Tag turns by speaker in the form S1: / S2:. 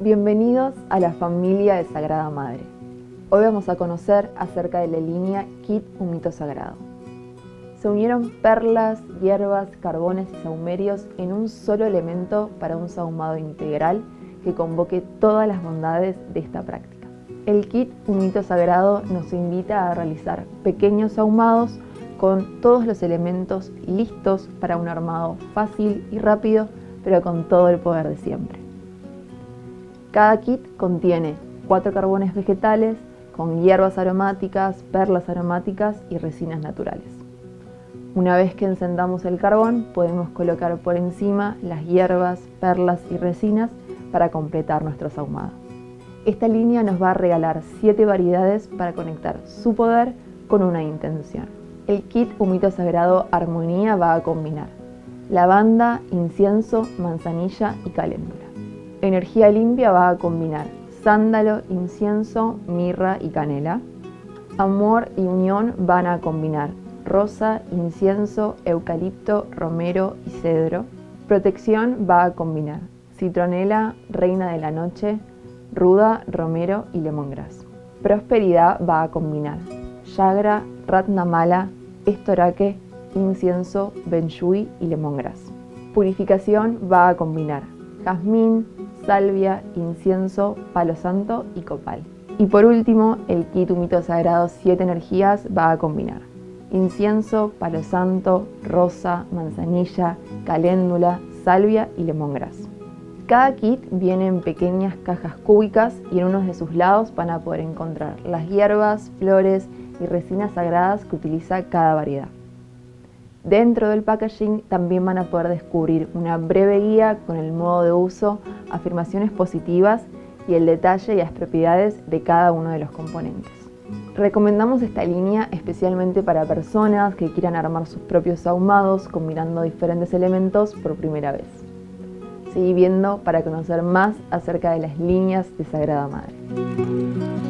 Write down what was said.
S1: Bienvenidos a la familia de Sagrada Madre. Hoy vamos a conocer acerca de la línea Kit Humito Sagrado. Se unieron perlas, hierbas, carbones y sahumerios en un solo elemento para un sahumado integral que convoque todas las bondades de esta práctica. El Kit Humito Sagrado nos invita a realizar pequeños sahumados con todos los elementos listos para un armado fácil y rápido, pero con todo el poder de siempre. Cada kit contiene 4 carbones vegetales con hierbas aromáticas, perlas aromáticas y resinas naturales. Una vez que encendamos el carbón, podemos colocar por encima las hierbas, perlas y resinas para completar nuestro sahumado. Esta línea nos va a regalar 7 variedades para conectar su poder con una intención. El Kit Humito Sagrado Armonía va a combinar lavanda, incienso, manzanilla y caléndula. Energía Limpia va a combinar sándalo, incienso, mirra y canela. Amor y Unión van a combinar rosa, incienso, eucalipto, romero y cedro. Protección va a combinar citronela, reina de la noche, ruda, romero y lemongrass. Prosperidad va a combinar yagra, ratnamala, estoraque, incienso, benchui y lemongrass. Purificación va a combinar jazmín, salvia, incienso, palo santo y copal. Y por último, el Kit Humito Sagrado 7 energías va a combinar incienso, palo santo, rosa, manzanilla, caléndula, salvia y lemongrass. Cada kit viene en pequeñas cajas cúbicas y en uno de sus lados van a poder encontrar las hierbas, flores y resinas sagradas que utiliza cada variedad. Dentro del packaging también van a poder descubrir una breve guía con el modo de uso, afirmaciones positivas y el detalle y las propiedades de cada uno de los componentes. Recomendamos esta línea especialmente para personas que quieran armar sus propios sahumados combinando diferentes elementos por primera vez. Seguí viendo para conocer más acerca de las líneas de Sagrada Madre.